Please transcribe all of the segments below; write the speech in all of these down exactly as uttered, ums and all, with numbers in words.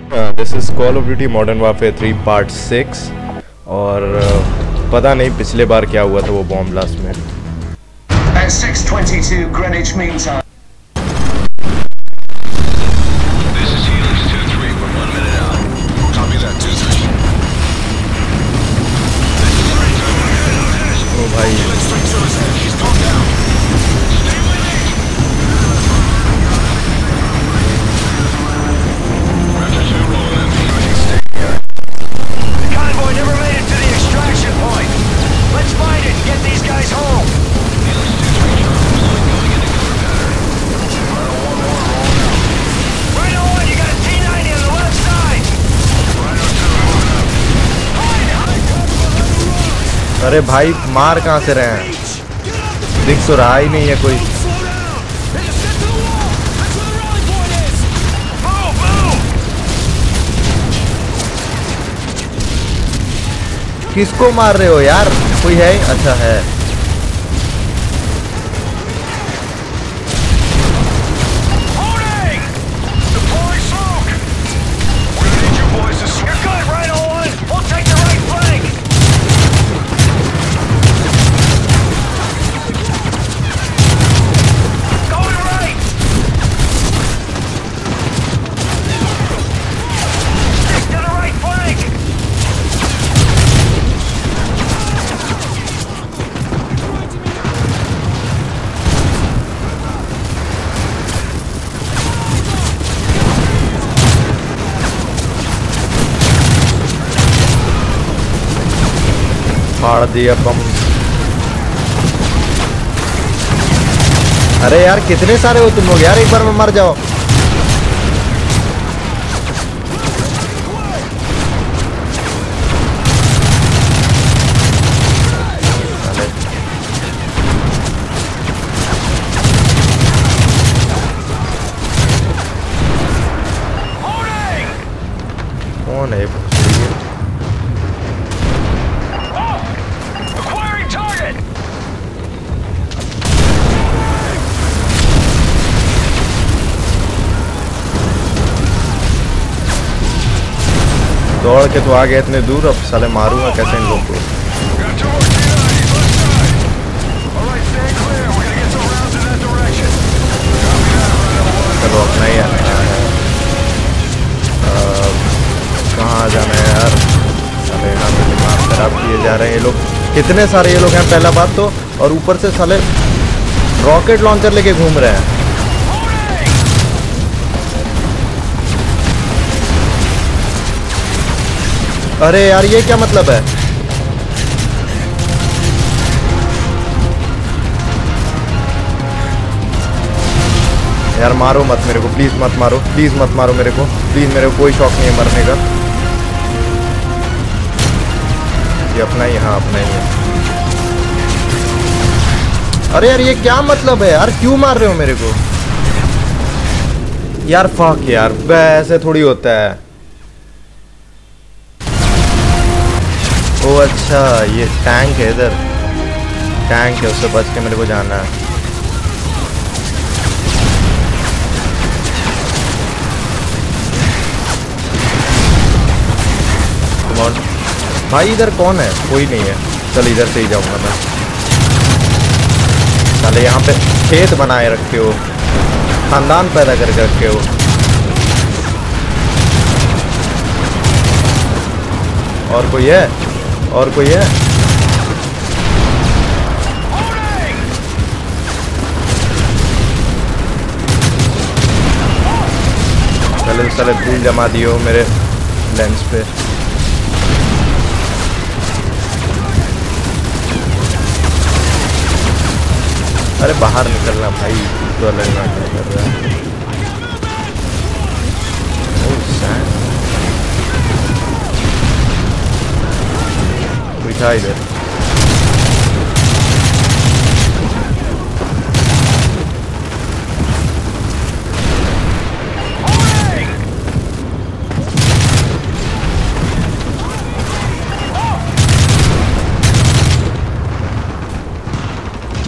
This is call of duty modern warfare three part six. और uh, पता नहीं पिछले बार क्या हुआ था वो बॉम्ब ब्लास्ट में। At six twenty-two Greenwich Mean Time. This is Helix two three. We're one minute out. Copy that two three. ओ भाई Helix three two is ahead. He's gone down. Stay with me. Raptor two rolling in. Stay here. The convoy never made it to the extraction point. Let's find it and get these guys home. Helix two three Charlie. Slowly going into cover pattern. Rhino one more rolling out. Rhino one, you got a T ninety on the left side. Rhino two rolling out. Hide, hide. अरे भाई मार कहाँ से रहे हैं? दिख तो रहा ही नहीं है कोई। Move, move. किसको मार रहे हो यार? कोई है? अच्छा है। Holding. Deploying smoke. We're gonna need you boys to. You're good, Rhino one. We'll take the right flank. Going right. Stick to the right flank. फाड़ दिया बम। अरे यार कितने सारे हो तुम लोग यार, एक बार में मर जाओ। Holding. कौन है? Acquiring target. दौड़ के तो आ गए इतने दूर, अब साले मारूंगा कैसे इन लोगों को? Got two more T nineties left side. All right, stay clear. We're gonna get some rounds in that direction. Copy that, Rhino one. चलो अपना ही आना है। अ, कहाँ जाना है यार? साले यहाँ पे दिमाग खराब किए जा रहे हैं ये लोग। कितने सारे ये लोग हैं पहला बात तो, और ऊपर से साले रॉकेट लॉन्चर लेके घूम रहे हैं। अरे यार ये क्या मतलब है? यार मारो मत मेरे को, प्लीज मत मारो, प्लीज मत मारो मेरे को, प्लीज। मेरे को कोई शौक नहीं है मरने का। ये अपना ही, हाँ अपना ही है। अरे यार ये क्या मतलब है यार? क्यों मार रहे हो मेरे को यार? फक यार, ऐसे थोड़ी होता है। ओ अच्छा ये टैंक है, इधर टैंक है, उससे बच के मेरे को जाना है। Come on. भाई इधर कौन है? कोई नहीं है। चल इधर से ही जाऊंगा मैं। साले यहाँ पे खेत बनाए रखे हो, खानदान पैदा करके रखे हो। और कोई है? और कोई है? पहले साले धूल जमा दियो मेरे लेंस पे। अरे बाहर निकलना भाई, तो अलग ना कर रहा है। ओह सैंड था इधर।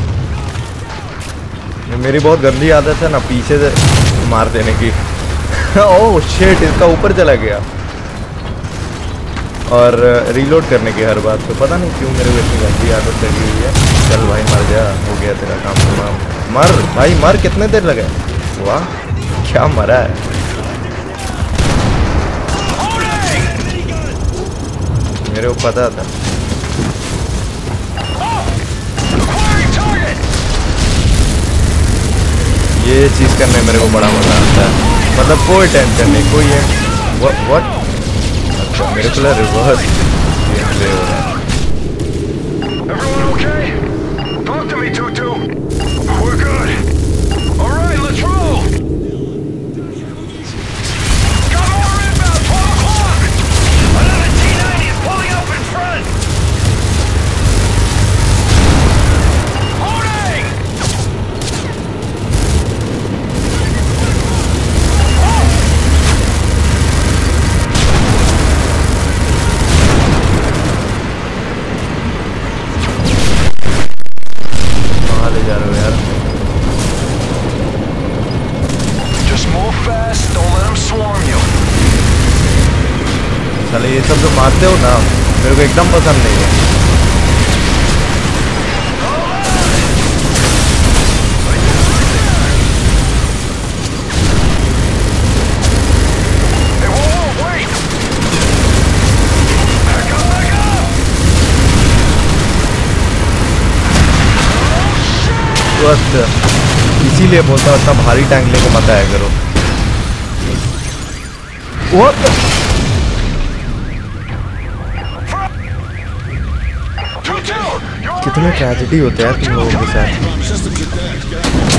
मेरी बहुत गंदी आदत है ना पीछे से मार देने की। ओह शिट, इसका ऊपर चला गया। और रीलोड करने की हर बात पे पता नहीं क्यों मेरे को इतनी गंदी आदत लगी हुई है। चल भाई मर जा, हो गया तेरा काम तमाम। मर भाई मर, कितने देर लगे? वाह क्या मरा है। मेरे को पता था। ये चीज़ करने में मेरे को बड़ा मजा आता है, मतलब कोई टेंशन नहीं, कोई है व्हाट। अच्छा मेरे को रिवर्स गेम प्ले हो रहा है। Everyone okay? Talk to me, Tutu. We're good. All right, let's roll. Got more inbound. twelve o'clock. Another T ninety is pulling up in front. Loading. कहाँ ले जा रहे हो यार? Just move fast. Don't let them swarm you. साले ये सब जो मारते हो ना, मेरे को एकदम पसंद नहीं है। Hey, whoa, whoa, wait. Back up, back up. बस इसीलिए बोलता हूँ इतना भारी टैंक लेके मत आया करो। What the? Tutu, you're कितने ट्रेजेडी होते हैं तुम लोगों के साथ।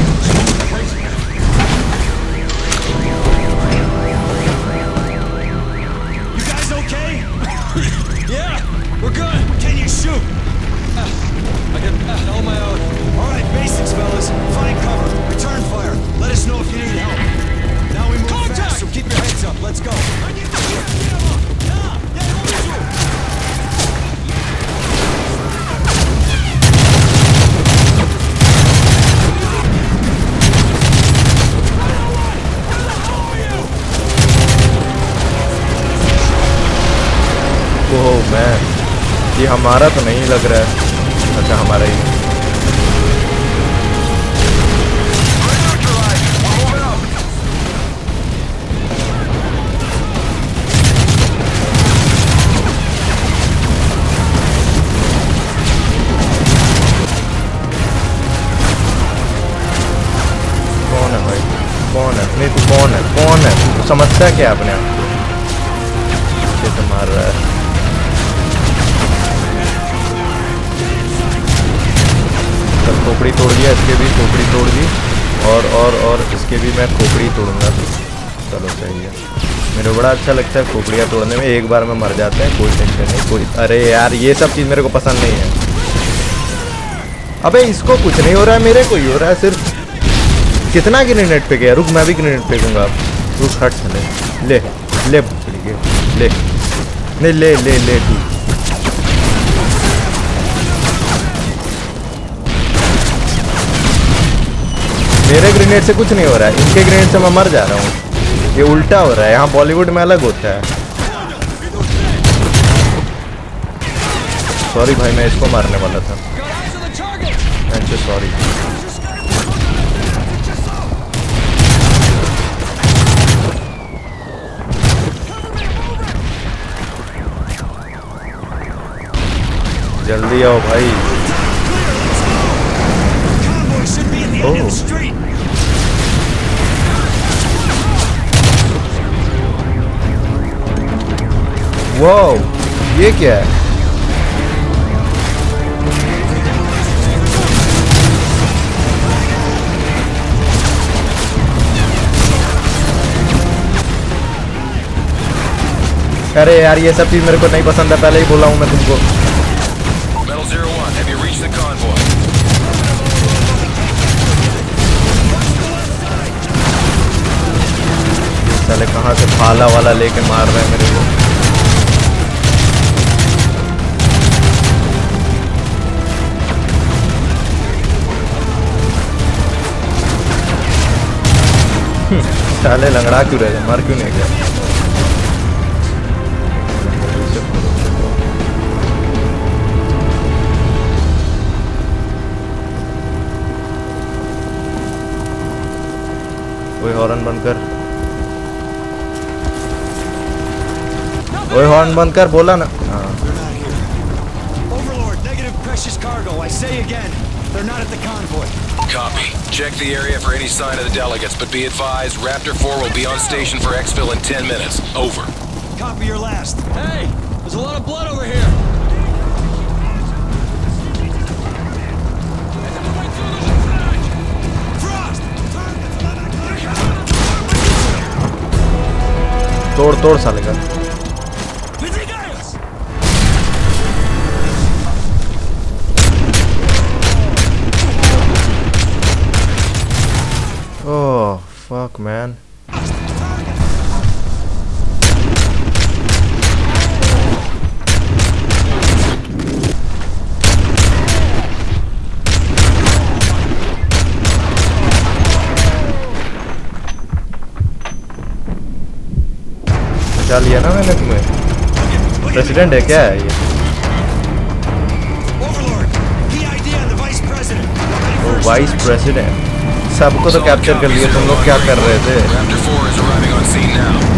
You guys okay? Yeah, we're good. Can you shoot? Uh, I can uh, on my own. All right, basics, fellas. Find cover. Return fire. Let us know if you need help. Now we move fast, so keep your heads up. Let's go. Oh man, ये हमारा तो नहीं लग रहा है। अच्छा हमारा ही। कौन है भाई? कौन है? नहीं तू कौन है? कौन है? तू समझता क्या अपने आप को? ये तो मार रहा है। खोपड़ी तोड़ दिया, इसके भी खोपड़ी तोड़ दी, और और और इसके भी मैं खोपड़ी तोड़ूंगा। चलो सही है। मेरे को बड़ा अच्छा लगता है खोपड़ियाँ तोड़ने में, एक बार में मर जाते हैं, कोई टेंशन नहीं। कोई अरे यार ये सब चीज़ मेरे को पसंद नहीं है। अबे इसको कुछ नहीं हो रहा है, मेरे को ही हो रहा है सिर्फ। कितना ग्रेनेड पे गया? रुक मैं भी ग्रेनेड फेंकूंगा। रुक हट चले, ले ले ले नहीं ले ले ले तू। मेरे ग्रेनेड से कुछ नहीं हो रहा है, इनके ग्रेनेड से मैं मर जा रहा हूँ। ये उल्टा हो रहा है, यहाँ बॉलीवुड में अलग होता है। सॉरी भाई, मैं इसको मारने वाला था। अच्छा सॉरी। जल्दी आओ भाई। वाओ, ये क्या है? अरे यार ये सब चीज मेरे को नहीं पसंद है, पहले ही बोला हूँ मैं तुमको। Metal zero one, have you reached the convoy? साले कहाँ से भाला वाला लेके मार रहे हैं मेरे को। साले लंगड़ा क्यों रहे, मर क्यों नहीं गया? ओए हॉर्न बंद कर, ओए हॉर्न बंद कर, बोला ना। हाँ They're not here. Overlord, negative precious cargo. I say again, they're not at the convoy. Copy. Check the area for any sign of the delegates, but be advised, Raptor four will be on station for exfil in ten minutes. Over. Copy your last. Hey, there's a lot of blood over here. Frost! तोड़ तोड़ साले का। Vydygailus! Oh fuck man. बचा लिया ना मैंने तुम्हें। President है क्या है ये? Overlord, P I D on the vice president. ओ वाइस प्रेसिडेंट। सबको तो कैप्चर कर लिया, तुम लोग क्या कर रहे थे? Raptor four is arriving on scene now.